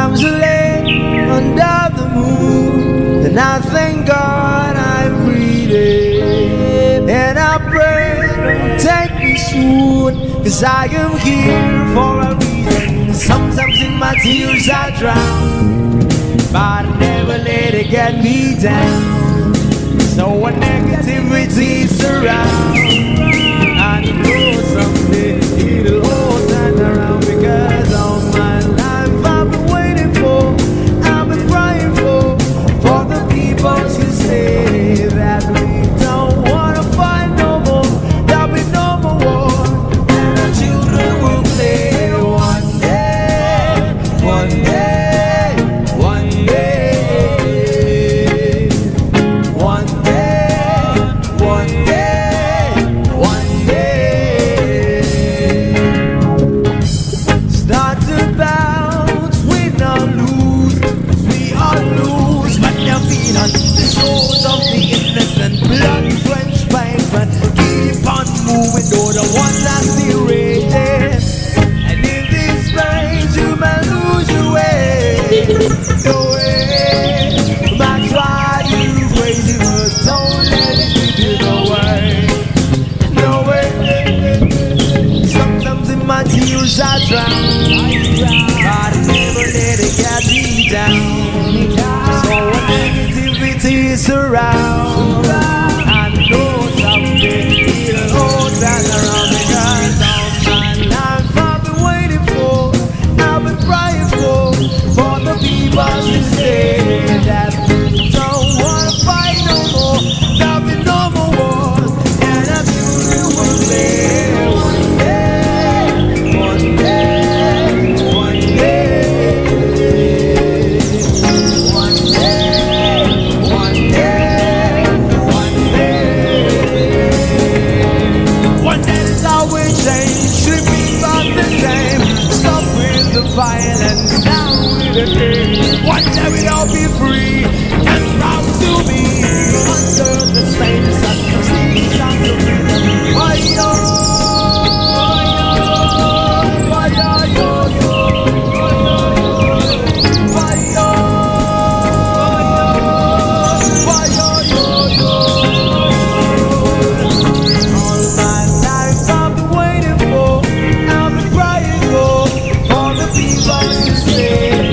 Sometimes I lay under the moon, and I thank God I'm breathing. And I pray, don't take me soon, 'cause I am here for a reason. Sometimes in my tears I drown, but I never let it get me down. So when negativity surrounds, I know someday it'll all turn around, because all my life I've been waiting for, I've been crying for the people to say that we don't wanna fight no more, there'll be no more war, and our children will play one day, one day, one day, one day, one day, one day. Start to bounce, win or lose, we all lose, but now feed on the souls of the innocent, blood-drenched pavement. Keep on moving, though the ones are still raging. And in this place, you may lose your way. No way, but try you crazy, but don't let it slip you away. No way. Sometimes in my tears I drown, but I never let it get me down. So when negativity is around, I know someday it'll all turn around, because all my life I've been waiting for, I've been crying for the people to say that we don't wanna fight no more, there'll be no more war, and I'm sure you will play one day, one day, one day, one day, one day, one day. One day is how we change, should be about the same. Stop with the violence, down with the pain. One day we'll all be free and proud to be under the same sun. See sound of freedom. Why yo, why yo, yo, yo, why yo, why yo, yo, yo. All my life I've been waiting for, I've been crying for the people to say